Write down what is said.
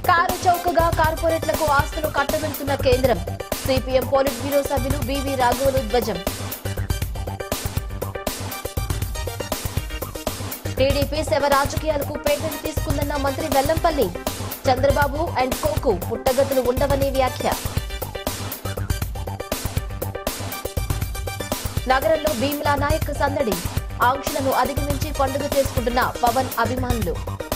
Car చౌకగా కార్పొరేట్లకు ఆస్తులు కట్టబెడుతున్న కేంద్రం. సిపిఎం పోలిట్ బ్యూరో సభ్యులు బివి రాఘవులు ధ్వజం. టీడీపీ శవ రాజకీయాలకు పేటెంట్ తీసుకుందన్న మంత్రి వెల్లంపల్లి. చంద్రబాబు అండ్ కోకు పుట్టగతులు ఉండవని వ్యాఖ్య. నగరంలో భీమ్లా నాయక్ సందడి. ఆంక్షలను అధిగమించి పండుగ చేసుకుంటున్న పవన్ అభిమానులు.